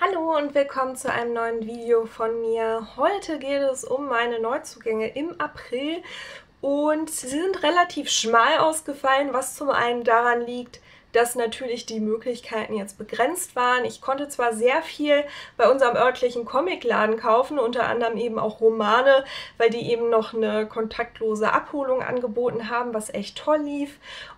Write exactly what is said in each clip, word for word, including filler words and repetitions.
Hallo und willkommen zu einem neuen Video von mir. Heute geht es um meine Neuzugänge im April und sie sind relativ schmal ausgefallen, was zum einen daran liegt, dass natürlich die Möglichkeiten jetzt begrenzt waren. Ich konnte zwar sehr viel bei unserem örtlichen Comicladen kaufen, unter anderem eben auch Romane, weil die eben noch eine kontaktlose Abholung angeboten haben, was echt toll lief.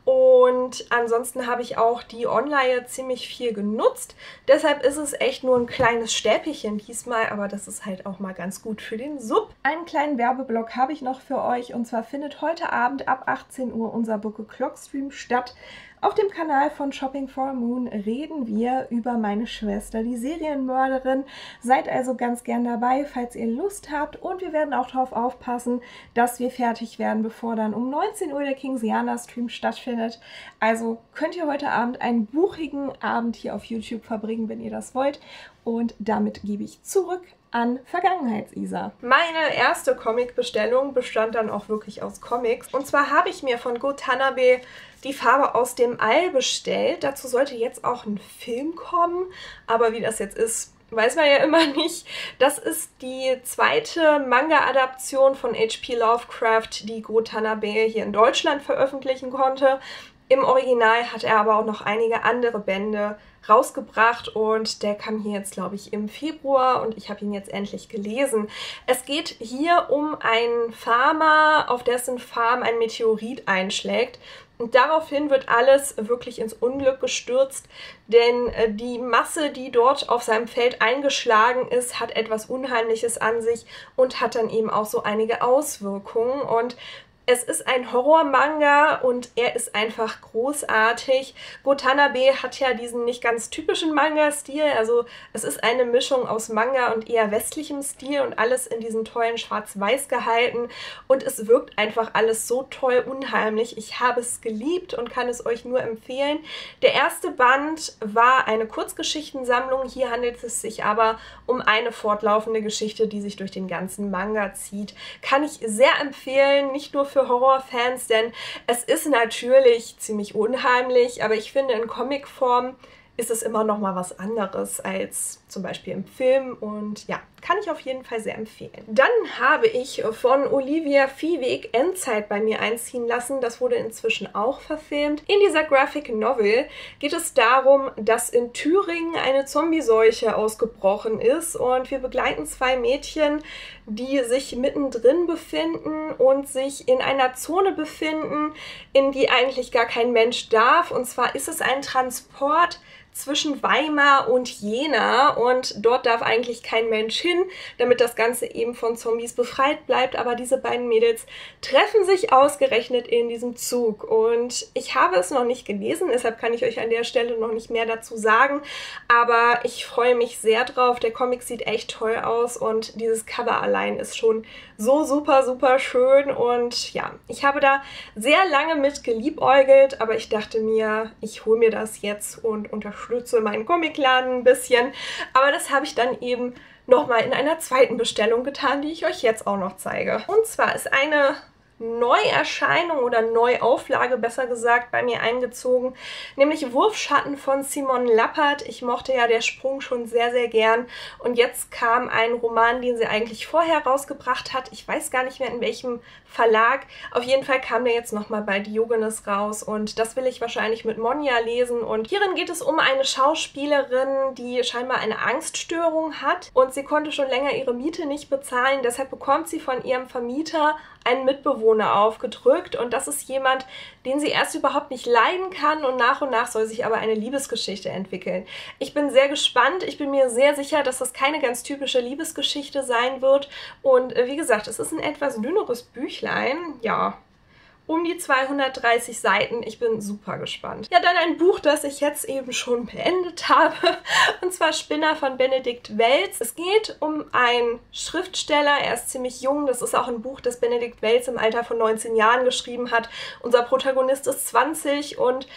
Und ansonsten habe ich auch die Online ziemlich viel genutzt. Deshalb ist es echt nur ein kleines Stäbchen diesmal, aber das ist halt auch mal ganz gut für den Sub. Einen kleinen Werbeblock habe ich noch für euch, und zwar findet heute Abend ab achtzehn Uhr unser Book O'Clock Stream statt. Auf dem Kanal von Shopping for a Moon reden wir über meine Schwester, die Serienmörderin. Seid also ganz gern dabei, falls ihr Lust habt. Und wir werden auch darauf aufpassen, dass wir fertig werden, bevor dann um neunzehn Uhr der Kingsiana-Stream stattfindet. Also könnt ihr heute Abend einen buchigen Abend hier auf YouTube verbringen, wenn ihr das wollt. Und damit gebe ich zurück an Vergangenheits-Isa. Meine erste Comic-Bestellung bestand dann auch wirklich aus Comics. Und zwar habe ich mir von Go Tanabe die Farbe aus dem All bestellt. Dazu sollte jetzt auch ein Film kommen, aber wie das jetzt ist, weiß man ja immer nicht. Das ist die zweite Manga-Adaption von H P Lovecraft, die Go Tanabe hier in Deutschland veröffentlichen konnte. Im Original hat er aber auch noch einige andere Bände rausgebracht und der kam hier jetzt, glaube ich, im Februar und ich habe ihn jetzt endlich gelesen. Es geht hier um einen Farmer, auf dessen Farm ein Meteorit einschlägt. Und daraufhin wird alles wirklich ins Unglück gestürzt, denn die Masse, die dort auf seinem Feld eingeschlagen ist, hat etwas Unheimliches an sich und hat dann eben auch so einige Auswirkungen. Und es ist ein Horror-Manga und er ist einfach großartig. Go Tanabe hat ja diesen nicht ganz typischen Manga-Stil, also es ist eine Mischung aus Manga und eher westlichem Stil und alles in diesen tollen Schwarz-Weiß gehalten und es wirkt einfach alles so toll unheimlich. Ich habe es geliebt und kann es euch nur empfehlen. Der erste Band war eine Kurzgeschichtensammlung, hier handelt es sich aber um eine fortlaufende Geschichte, die sich durch den ganzen Manga zieht. Kann ich sehr empfehlen, nicht nur für Horrorfans, denn es ist natürlich ziemlich unheimlich, aber ich finde, in Comicform ist es immer noch mal was anderes als zum Beispiel im Film und ja, kann ich auf jeden Fall sehr empfehlen. Dann habe ich von Olivia Viehweg Endzeit bei mir einziehen lassen. Das wurde inzwischen auch verfilmt. In dieser Graphic Novel geht es darum, dass in Thüringen eine Zombieseuche ausgebrochen ist und wir begleiten zwei Mädchen, die sich mittendrin befinden und sich in einer Zone befinden, in die eigentlich gar kein Mensch darf. Und zwar ist es ein Transport zwischen Weimar und Jena und dort darf eigentlich kein Mensch hin, damit das Ganze eben von Zombies befreit bleibt, aber diese beiden Mädels treffen sich ausgerechnet in diesem Zug und ich habe es noch nicht gelesen, deshalb kann ich euch an der Stelle noch nicht mehr dazu sagen, aber ich freue mich sehr drauf. Der Comic sieht echt toll aus und dieses Cover allein ist schon so super, super schön und ja, ich habe da sehr lange mit geliebäugelt, aber ich dachte mir, ich hole mir das jetzt und unterstütze meinen Comicladen ein bisschen, aber das habe ich dann eben nochmal in einer zweiten Bestellung getan, die ich euch jetzt auch noch zeige. Und zwar ist eine Neuerscheinung oder Neuauflage, besser gesagt, bei mir eingezogen, nämlich Wurfschatten von Simon Lappert. Ich mochte ja Der Sprung schon sehr, sehr gern und jetzt kam ein Roman, den sie eigentlich vorher rausgebracht hat. Ich weiß gar nicht mehr, in welchem Verlag. Auf jeden Fall kam der jetzt nochmal bei Diogenes raus und das will ich wahrscheinlich mit Monja lesen. Und hierin geht es um eine Schauspielerin, die scheinbar eine Angststörung hat und sie konnte schon länger ihre Miete nicht bezahlen. Deshalb bekommt sie von ihrem Vermieter einen Mitbewohner aufgedrückt und das ist jemand, den sie erst überhaupt nicht leiden kann und nach und nach soll sich aber eine Liebesgeschichte entwickeln. Ich bin sehr gespannt, ich bin mir sehr sicher, dass das keine ganz typische Liebesgeschichte sein wird und wie gesagt, es ist ein etwas dünneres Büchlein, ja, um die zweihundertdreißig Seiten. Ich bin super gespannt. Ja, dann ein Buch, das ich jetzt eben schon beendet habe, und zwar Spinner von Benedikt Welz. Es geht um einen Schriftsteller, er ist ziemlich jung, das ist auch ein Buch, das Benedikt Welz im Alter von neunzehn Jahren geschrieben hat. Unser Protagonist ist zwanzig und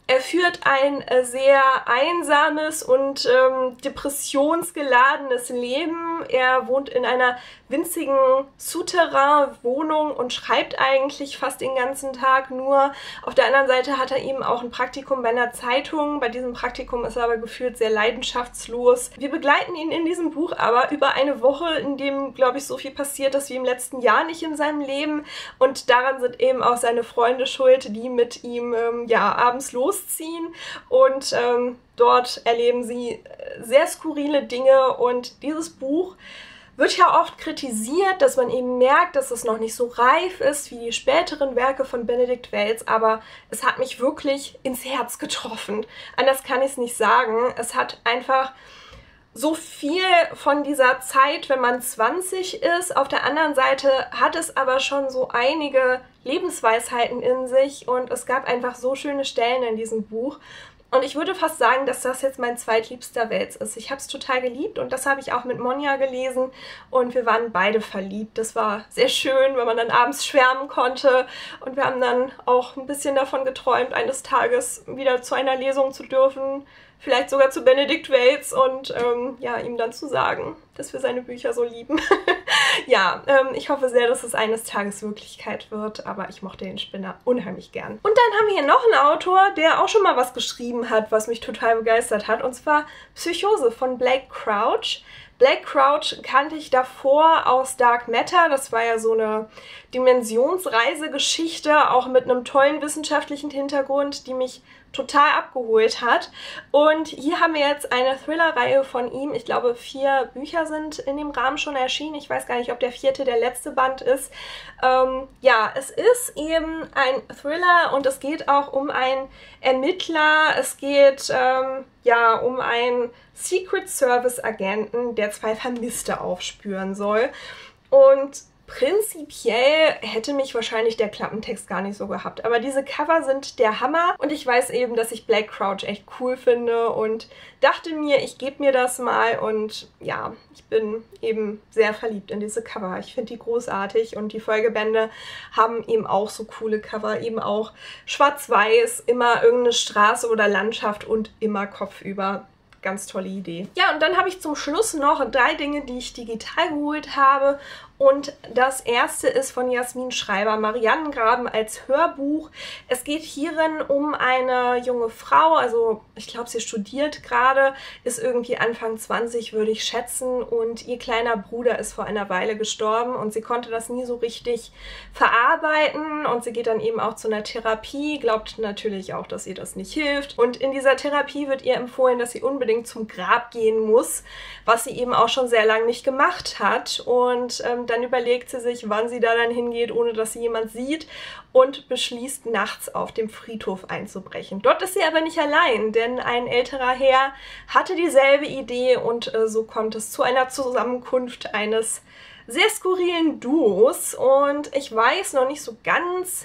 Er führt ein äh, sehr einsames und ähm, depressionsgeladenes Leben. Er wohnt in einer winzigen Souterrain-Wohnung und schreibt eigentlich fast den ganzen Tag nur. Auf der anderen Seite hat er eben auch ein Praktikum bei einer Zeitung. Bei diesem Praktikum ist er aber gefühlt sehr leidenschaftslos. Wir begleiten ihn in diesem Buch aber über eine Woche, in dem, glaube ich, so viel passiert ist wie im letzten Jahr nicht in seinem Leben. Und daran sind eben auch seine Freunde schuld, die mit ihm ähm, ja, abends losziehen. Und ähm, dort erleben sie sehr skurrile Dinge. Und dieses Buch wird ja oft kritisiert, dass man eben merkt, dass es noch nicht so reif ist wie die späteren Werke von Benedict Wells, aber es hat mich wirklich ins Herz getroffen. Anders kann ich es nicht sagen. Es hat einfach so viel von dieser Zeit, wenn man zwanzig ist. Auf der anderen Seite hat es aber schon so einige Lebensweisheiten in sich und es gab einfach so schöne Stellen in diesem Buch. Und ich würde fast sagen, dass das jetzt mein zweitliebster Wels ist. Ich habe es total geliebt und das habe ich auch mit Monja gelesen und wir waren beide verliebt. Das war sehr schön, weil man dann abends schwärmen konnte und wir haben dann auch ein bisschen davon geträumt, eines Tages wieder zu einer Lesung zu dürfen, vielleicht sogar zu Benedict Wells und ähm, ja, ihm dann zu sagen, dass wir seine Bücher so lieben. Ja, ähm, ich hoffe sehr, dass es eines Tages Wirklichkeit wird, aber ich mochte den Spinner unheimlich gern. Und dann haben wir hier noch einen Autor, der auch schon mal was geschrieben hat, was mich total begeistert hat, und zwar Psychose von Blake Crouch. Blake Crouch kannte ich davor aus Dark Matter. Das war ja so eine Dimensionsreisegeschichte, auch mit einem tollen wissenschaftlichen Hintergrund, die mich total abgeholt hat. Und hier haben wir jetzt eine Thriller-Reihe von ihm. Ich glaube, vier Bücher sind in dem Rahmen schon erschienen. Ich weiß gar nicht, ob der vierte der letzte Band ist. Ähm, ja, es ist eben ein Thriller und es geht auch um einen Ermittler. Es geht ähm, ja um einen Secret Service Agenten, der zwei Vermisste aufspüren soll. Und prinzipiell hätte mich wahrscheinlich der Klappentext gar nicht so gehabt. Aber diese Cover sind der Hammer und ich weiß eben, dass ich Blake Crouch echt cool finde und dachte mir, ich gebe mir das mal und ja, ich bin eben sehr verliebt in diese Cover. Ich finde die großartig und die Folgebände haben eben auch so coole Cover, eben auch schwarz-weiß, immer irgendeine Straße oder Landschaft und immer kopfüber. Ganz tolle Idee. Ja, und dann habe ich zum Schluss noch drei Dinge, die ich digital geholt habe. Und das erste ist von Jasmin Schreiber, Mariannengraben als Hörbuch. Es geht hierin um eine junge Frau, also ich glaube, sie studiert gerade, ist irgendwie Anfang zwanzig, würde ich schätzen. Und ihr kleiner Bruder ist vor einer Weile gestorben und sie konnte das nie so richtig verarbeiten. Und sie geht dann eben auch zu einer Therapie, glaubt natürlich auch, dass ihr das nicht hilft. Und in dieser Therapie wird ihr empfohlen, dass sie unbedingt zum Grab gehen muss, was sie eben auch schon sehr lange nicht gemacht hat. Und ähm, dann überlegt sie sich, wann sie da dann hingeht, ohne dass sie jemand sieht und beschließt, nachts auf dem Friedhof einzubrechen. Dort ist sie aber nicht allein, denn ein älterer Herr hatte dieselbe Idee und äh, so kommt es zu einer Zusammenkunft eines sehr skurrilen Duos und ich weiß noch nicht so ganz,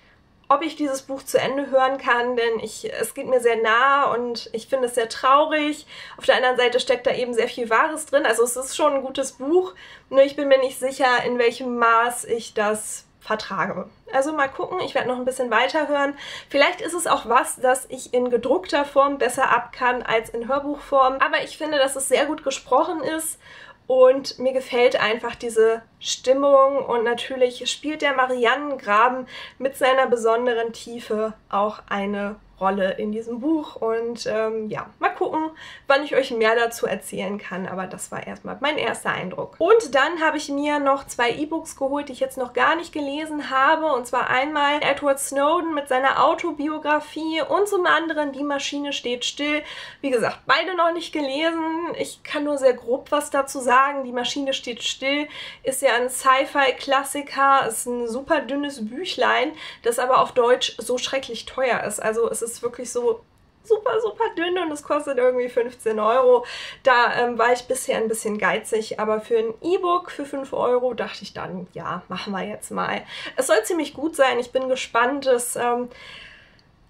ob ich dieses Buch zu Ende hören kann, denn ich, es geht mir sehr nah und ich finde es sehr traurig. Auf der anderen Seite steckt da eben sehr viel Wahres drin. Also es ist schon ein gutes Buch, nur ich bin mir nicht sicher, in welchem Maß ich das vertrage. Also mal gucken, ich werde noch ein bisschen weiterhören. Vielleicht ist es auch was, das ich in gedruckter Form besser ab kann als in Hörbuchform. Aber ich finde, dass es sehr gut gesprochen ist. Und mir gefällt einfach diese Stimmung und natürlich spielt der Mariannengraben mit seiner besonderen Tiefe auch eine Rolle in diesem Buch. Und ähm, ja, mal gucken, wann ich euch mehr dazu erzählen kann. Aber das war erstmal mein erster Eindruck. Und dann habe ich mir noch zwei E-Books geholt, die ich jetzt noch gar nicht gelesen habe. Und zwar einmal Edward Snowden mit seiner Autobiografie und zum anderen Die Maschine steht still. Wie gesagt, beide noch nicht gelesen. Ich kann nur sehr grob was dazu sagen. Die Maschine steht still ist ja ein Sci-Fi-Klassiker. Ist ein super dünnes Büchlein, das aber auf Deutsch so schrecklich teuer ist. Also es ist ist wirklich so super, super dünn und es kostet irgendwie fünfzehn Euro. Da ähm, war ich bisher ein bisschen geizig, aber für ein E-Book für fünf Euro dachte ich dann, ja, machen wir jetzt mal. Es soll ziemlich gut sein, ich bin gespannt. Es, ähm,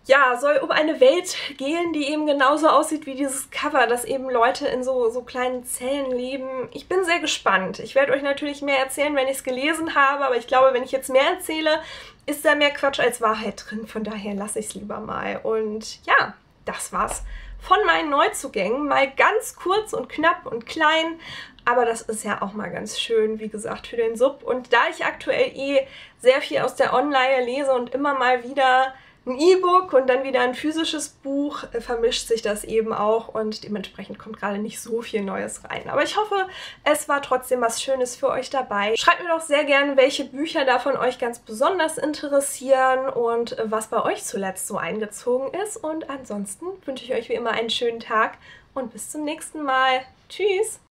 ja, soll um eine Welt gehen, die eben genauso aussieht wie dieses Cover, dass eben Leute in so, so kleinen Zellen leben. Ich bin sehr gespannt. Ich werde euch natürlich mehr erzählen, wenn ich es gelesen habe, aber ich glaube, wenn ich jetzt mehr erzähle, ist da mehr Quatsch als Wahrheit drin. Von daher lasse ich es lieber mal. Und ja, das war's von meinen Neuzugängen. Mal ganz kurz und knapp und klein, aber das ist ja auch mal ganz schön, wie gesagt, für den Sub. Und da ich aktuell eh sehr viel aus der Online lese und immer mal wieder ein E-Book und dann wieder ein physisches Buch, äh, vermischt sich das eben auch und dementsprechend kommt gerade nicht so viel Neues rein. Aber ich hoffe, es war trotzdem was Schönes für euch dabei. Schreibt mir doch sehr gerne, welche Bücher da von euch ganz besonders interessieren und äh, was bei euch zuletzt so eingezogen ist. Und ansonsten wünsche ich euch wie immer einen schönen Tag und bis zum nächsten Mal. Tschüss!